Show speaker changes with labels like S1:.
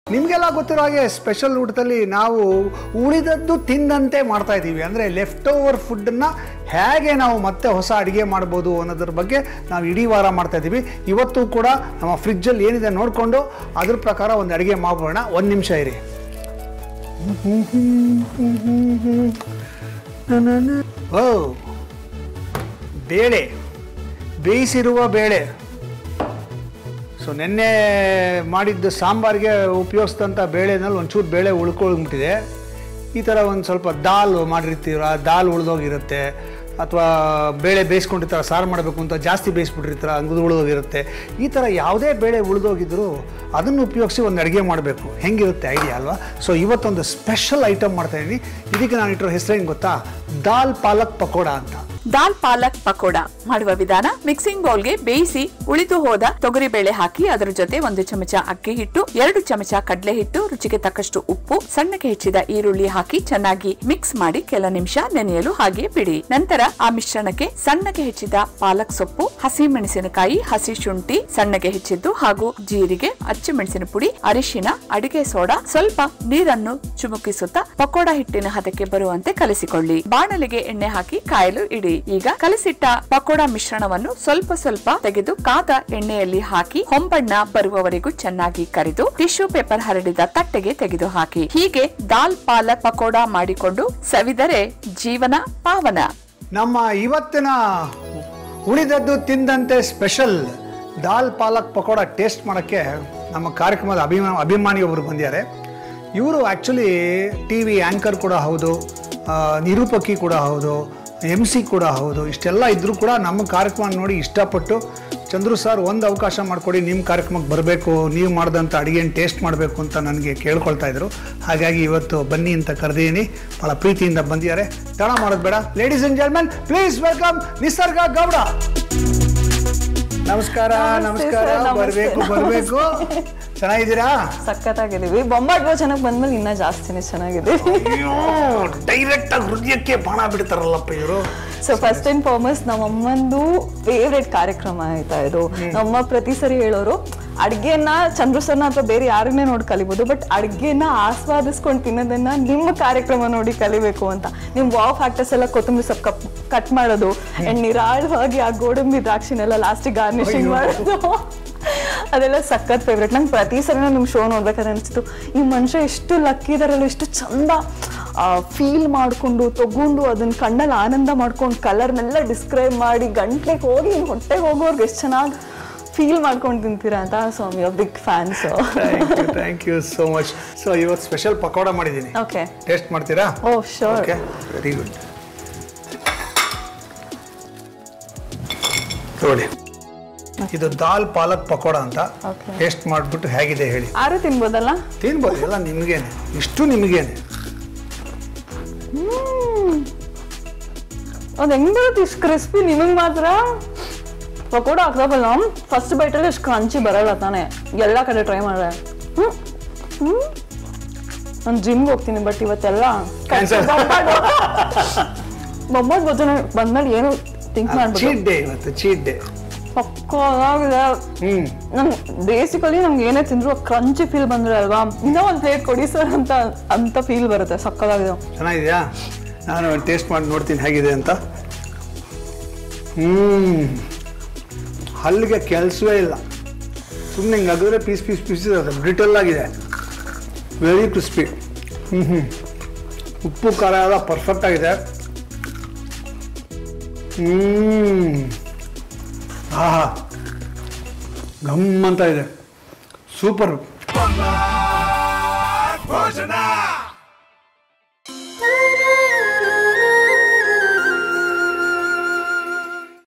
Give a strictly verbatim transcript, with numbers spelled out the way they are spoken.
S1: ನಿಮಗೆಲ್ಲ ಗೊತ್ತಿರೋ ಹಾಗೆ ಸ್ಪೆಷಲ್ ಊಟದಲ್ಲಿ ನಾವು ಉಳಿದದ್ದು ತಿಂದಂತೆ ಮಾಡ್ತಾ ಇದ್ದೀವಿ. ಅಂದರೆ ಲೆಫ್ಟ್ ಓವರ್ ಫುಡ್ಡನ್ನು ಹೇಗೆ ನಾವು ಮತ್ತೆ ಹೊಸ ಅಡುಗೆ ಮಾಡ್ಬೋದು ಅನ್ನೋದ್ರ ಬಗ್ಗೆ ನಾವು ಇಡೀ ವಾರ ಮಾಡ್ತಾ ಇದ್ದೀವಿ. ಇವತ್ತು ಕೂಡ ನಮ್ಮ ಫ್ರಿಜ್ಜಲ್ಲಿ ಏನಿದೆ ನೋಡಿಕೊಂಡು ಅದ್ರ ಪ್ರಕಾರ ಒಂದು ಅಡುಗೆ ಮಾಡೋಣ. ಒಂದು ನಿಮಿಷ ಇರಿ. ಓ, ಬೇಳೆ, ಬೇಯಿಸಿರುವ ಬೇಳೆ. ಸೊ ನೆನ್ನೆ ಮಾಡಿದ್ದು ಸಾಂಬಾರಿಗೆ ಉಪಯೋಗಿಸಿದಂಥ ಬೇಳೆನಲ್ಲಿ ಒಂಚೂರು ಬೇಳೆ ಉಳ್ಕೊಳ್ಬಿಟ್ಟಿದೆ. ಈ ಥರ ಒಂದು ಸ್ವಲ್ಪ ದಾಲ್ ಮಾಡಿರ್ತೀರ, ದಾಲ್ ಉಳಿದೋಗಿರುತ್ತೆ, ಅಥವಾ ಬೇಳೆ ಬೇಯಿಸ್ಕೊಂಡಿರ್ತಾರ, ಸಾರು ಮಾಡಬೇಕು ಅಂತ ಜಾಸ್ತಿ ಬೇಯಿಸ್ಬಿಟ್ಟಿರ್ತಾರ, ಅಂಗದು ಉಳಿದೋಗಿರುತ್ತೆ. ಈ ಥರ ಯಾವುದೇ ಬೇಳೆ ಉಳಿದೋಗಿದ್ರು ಅದನ್ನು ಉಪಯೋಗಿಸಿ ಒಂದು ಅಡುಗೆ ಮಾಡಬೇಕು. ಹೆಂಗಿರುತ್ತೆ ಐಡಿಯಾ ಅಲ್ವಾ? ಸೊ ಇವತ್ತೊಂದು ಸ್ಪೆಷಲ್ ಐಟಮ್ ಮಾಡ್ತಾಯಿದ್ದೀನಿ. ಇದಕ್ಕೆ ನಾನು ಇಟ್ಟಿರೋ ಹೆಸರೇನು ಗೊತ್ತಾ? ದಾಲ್ ಪಾಲಕ್ ಪಕೋಡ ಅಂತ.
S2: ದಾಲ್ ಪಾಲಕ್ ಪಕೋಡ ಮಾಡುವ ವಿಧಾನ: ಮಿಕ್ಸಿಂಗ್ ಬೌಲ್ಗೆ ಬೇಯಿಸಿ ಉಳಿದು ಹೋದ ತೊಗರಿ ಬೇಳೆ ಹಾಕಿ ಅದರ ಜೊತೆ ಒಂದು ಚಮಚ ಅಕ್ಕಿ ಹಿಟ್ಟು, ಎರಡು ಚಮಚ ಕಡಲೆ ಹಿಟ್ಟು, ರುಚಿಗೆ ತಕ್ಕಷ್ಟು ಉಪ್ಪು, ಸಣ್ಣಗೆ ಹೆಚ್ಚಿದ ಈರುಳ್ಳಿ ಹಾಕಿ ಚೆನ್ನಾಗಿ ಮಿಕ್ಸ್ ಮಾಡಿ ಕೆಲ ನಿಮಿಷ ನೆನೆಯಲು ಹಾಗೆ ಬಿಡಿ. ನಂತರ ಆ ಮಿಶ್ರಣಕ್ಕೆ ಸಣ್ಣಗೆ ಹೆಚ್ಚಿದ ಪಾಲಕ್ ಸೊಪ್ಪು, ಹಸಿ ಮೆಣಸಿನಕಾಯಿ, ಹಸಿ ಶುಂಠಿ ಸಣ್ಣಗೆ ಹೆಚ್ಚಿದ್ದು ಹಾಗೂ ಜೀರಿಗೆ, ಅಚ್ಚಮೆಣಸಿನ ಪುಡಿ, ಅರಿಶಿನ, ಅಡಿಗೆ ಸೋಡಾ, ಸ್ವಲ್ಪ ನೀರನ್ನು ಚುಮುಕಿಸುತ್ತಾ ಪಕೋಡ ಹಿಟ್ಟಿನ ಹದಕ್ಕೆ ಬರುವಂತೆ ಕಲಿಸಿಕೊಳ್ಳಿ. ಬಾಣಲೆಗೆ ಎಣ್ಣೆ ಹಾಕಿ ಕಾಯಲು ಇಡಿ. ಈಗ ಕಲಸಿಟ್ಟ ಪಕೋಡ ಮಿಶ್ರಣವನ್ನು ಸ್ವಲ್ಪ ಸ್ವಲ್ಪ ತೆಗೆದು ಕಾದ ಎಣ್ಣೆಯಲ್ಲಿ ಹಾಕಿ ಹೊಂಬಣ್ಣ ಬರುವವರೆಗೂ ಚೆನ್ನಾಗಿ ಕರಿದು ಟಿಶ್ಯೂ ಪೇಪರ್ ಹರಡಿದ ತಟ್ಟೆಗೆ ತೆಗೆದು ಹಾಕಿ. ಹೀಗೆ ದಾಲ್ ಪಾಲಕ್ ಪಕೋಡ ಮಾಡಿಕೊಂಡು ಸವಿದರೆ ಜೀವನ ಪಾವನ.
S1: ನಮ್ಮ ಇವತ್ತಿನ ಉಳಿದದ್ದು ತಿಂದಂತೆ ಸ್ಪೆಷಲ್ ದಾಲ್ ಪಾಲಕ್ ಪಕೋಡ ಟೇಸ್ಟ್ ಮಾಡೋಕ್ಕೆ ನಮ್ಮ ಕಾರ್ಯಕ್ರಮದ ಅಭಿಮಾ ಅಭಿಮಾನಿಯೊಬ್ಬರು ಬಂದಿದ್ದಾರೆ. ಇವರು ಆ್ಯಕ್ಚುಲಿ ಟಿ ವಿ ಆ್ಯಂಕರ್ ಕೂಡ ಹೌದು, ನಿರೂಪಕಿ ಕೂಡ ಹೌದು, ಎಮ್ ಸಿ ಕೂಡ ಹೌದು. ಇಷ್ಟೆಲ್ಲ ಇದ್ದರೂ ಕೂಡ ನಮ್ಮ ಕಾರ್ಯಕ್ರಮ ನೋಡಿ ಇಷ್ಟಪಟ್ಟು, ಚಂದ್ರು ಸರ್ ಒಂದು ಅವಕಾಶ ಮಾಡಿಕೊಡಿ, ನಿಮ್ಮ ಕಾರ್ಯಕ್ರಮಕ್ಕೆ ಬರಬೇಕು, ನೀವು ಮಾಡಿದಂಥ ಅಡುಗೆನ ಟೇಸ್ಟ್ ಮಾಡಬೇಕು ಅಂತ ನನಗೆ ಕೇಳ್ಕೊಳ್ತಾ ಇದ್ರು. ಹಾಗಾಗಿ ಇವತ್ತು ಬನ್ನಿ ಅಂತ ಕರೆದಿದ್ದೀನಿ. ಭಾಳ ಪ್ರೀತಿಯಿಂದ ಬಂದಿದ್ದಾರೆ. ತಡ ಮಾಡೋದು ಬೇಡ. Ladies and gentlemen, please welcome Nisarga Gowda. ನಮಸ್ಕಾರ. ನಮಸ್ಕಾರ. ಬರಬೇಕು ಬರಬೇಕು. ಚೆನ್ನಾಗಿದ್ದೀರಾ?
S3: ಸಖತ್ತಾಗಿದ್ದೀವಿ. ಬೊಂಬಾಟ್ ಚೆನ್ನಾಗಿ ಬಂದ್ಮೇಲೆ ಇನ್ನೂ ಜಾಸ್ತಿನೇ ಚೆನ್ನಾಗಿದೆ.
S1: ಡೈರೆಕ್ಟ್ ಆಗಿ ಹೃದಯಕ್ಕೆ ಬಾಣ ಬಿಡ್ತಾರಲ್ಲಪ್ಪ ಇವರು.
S3: ಸೊ ಫಸ್ಟ್ ಅಂಡ್ ಫಾರ್ಮಸ್ಟ್ ನಮ್ಮಮ್ಮಂದು ಫೇವ್ರೆಟ್ ಕಾರ್ಯಕ್ರಮ ಆಯ್ತಾ ಇದು. ನಮ್ಮ ಪ್ರತಿ ಸರಿ ಹೇಳೋರು ಅಡ್ಗೆನ ಚಂದ್ರು ಸರ್ನ ಅಥವಾ ಬೇರೆ ಯಾರನ್ನೇ ನೋಡಿ ಕಲಿಬಹುದು, ಬಟ್ ಅಡ್ಗೆನ ಆಸ್ವಾದಿಸ್ಕೊಂಡು ತಿನ್ನೋದನ್ನ ನಿಮ್ಮ ಕಾರ್ಯಕ್ರಮ ನೋಡಿ ಕಲಿಬೇಕು ಅಂತ. ನಿಮ್ ವಾವ್ ಫ್ಯಾಕ್ಟರ್ಸ್ ಎಲ್ಲ ಕೊತ್ತಂಬರಿ ಸೊಪ್ಪು ಕಪ್ ಕಟ್ ಮಾಡೋದು ಅಂಡ್ ನಿರಾಳವಾಗಿ ಆ ಗೋಡಂಬಿ ದ್ರಾಕ್ಷಿನೆಲ್ಲ ಲಾಸ್ಟಿಗೆ ಗಾರ್ನಿಶಿಂಗ್ ಮಾಡೋದು, ಅದೆಲ್ಲ ಸಖತ್ ಫೇವ್ರೇಟ್. ನಂಗೆ ಪ್ರತಿ ಸರಿ ನಿಮ್ ಶೋ ನೋಡ್ಬೇಕಾದ್ರೆ ಅನಿಸ್ತು, ಈ ಮನುಷ್ಯ ಎಷ್ಟು ಲಕ್ಕಿ ಇದಾರಲ್ಲ, ಎಷ್ಟು ಚಂದ ಫೀಲ್ ಮಾಡಿಕೊಂಡು ತಗೊಂಡು ಅದನ್ನ ಕಣ್ಣಲ್ಲಿ ಆನಂದ ಮಾಡ್ಕೊಂಡು ಕಲರ್ನೆಲ್ಲ ಡಿಸ್ಕ್ರೈಬ್ ಮಾಡಿ ಗಂಟ್ಲೆಗೆ ಹೋಗಿ ಹೊಟ್ಟೆಗೆ ಹೋಗೋರ್ಗೆ ಎಷ್ಟು ಚೆನ್ನಾಗಿ ಫೀಲ್ ಮಾಡ್ಕೊಂಡು ತಿಂತೀರಾ ಅಂತ. So I am big fan. So
S1: thank you so much. So ಇವತ್ತು ಸ್ಪೆಷಲ್ ಪಕೋಡ ಮಾಡಿದ್ದೀನಿ.
S3: ಓಕೆ,
S1: ಟೇಸ್ಟ್ ಮಾಡ್ತೀರಾ?
S3: Oh sure.
S1: Okay, very good. ನೋಡಿ, ಇದು ದಾಲ್ ಪಾಲಕ್ ಪಕೋಡ ಅಂತ. ಟೇಸ್ಟ್ ಮಾಡಿಬಿಟ್ಟು ಹೇಗಿದೆ ಹೇಳಿ.
S3: ಯಾರು ತಿನ್ಬೋದಲ್ಲ?
S1: ತಿನ್ಬೋದು, ಎಲ್ಲ ನಿಮಗೇನೆ, ಇಷ್ಟು ನಿಮಗೇನೆ.
S3: ಹ್ಮ್, ಅದು ಹೆಂಗ್ ಬರುತ್ತೆ ಇಷ್ಟು ಕ್ರಿಸ್ಪಿ ನಿಮಗೆ ಮಾತ್ರ? ಪಕೋಡ ಹಾಕ್ದಾಗಲ್ಲ ಫಸ್ಟ್ ಬೈಟಲ್ಲಿ ಇಷ್ಟು ಕ್ರಂಚಿ ಬರಲ್ಲ ತಾನೆ. ಎಲ್ಲ ಕಡೆ ಟ್ರೈ ಮಾಡಿದೆ. ಹ್ಮ್ ಹ್ಮ್ ನಾನು ಜಿಮ್ಗೆ ಹೋಗ್ತೀನಿ, ಬಟ್ ಇವತ್ತೆಲ್ಲ ಬೊಂಬಾಟ್ ಗೊತ್ತು ಬಂದ್ಮೇಲೆ ಏನು ಥಿಂಕ್ ಮಾಡ್ಬೋದು.
S1: ಚೀಟ್ ಡೇ ಇವತ್ತು, ಚೀಟ್ ಡೇ.
S3: ಪಕ್ಕಾಗಿದೆ. ಹ್ಮ್ ನಂಗೆ ಬೇಸಿಕಲಿ ನಮ್ಗೆ ಏನೇ ತಿಂದ್ರು ಕ್ರಂಚಿ ಫೀಲ್ ಬಂದ್ರೆ ಅಲ್ವಾ, ಇನ್ನೂ ಒಂದು ಪ್ಲೇಟ್ ಕೊಡಿ ಸರ್ ಅಂತ ಅಂತ ಫೀಲ್ ಬರುತ್ತೆ. ಸಕ್ಕದಾಗಿದೆ.
S1: ಚೆನ್ನಾಗಿದೆಯಾ? ನಾನು ಒಂದು ಟೇಸ್ಟ್ ಮಾಡಿ ನೋಡ್ತೀನಿ ಹೇಗಿದೆ ಅಂತ. ಹ್ಮ್, ಹಲ್ಲಿಗೆ ಕೆಲಸವೇ ಇಲ್ಲ. ಸುಮ್ಮನೆ ಹಿಂಗೆ ಅಗಿದ್ರೆ ಪೀಸ್ ಪೀಸ್ ಪೀಸ್ ಇರುತ್ತೆ. ಬ್ರಿಟಲ್ ಆಗಿದೆ, ವೆರಿ ಕ್ರಿಸ್ಪಿ. ಹ್ಞೂ ಹ್ಞೂ ಉಪ್ಪು ಖಾರ ಎಲ್ಲ ಪರ್ಫೆಕ್ಟ್ ಆಗಿದೆ. ಹ್ಞೂ ಆಹಾ, ಗಮ್ ಅಂತ ಇದೆ. ಸೂಪರ್.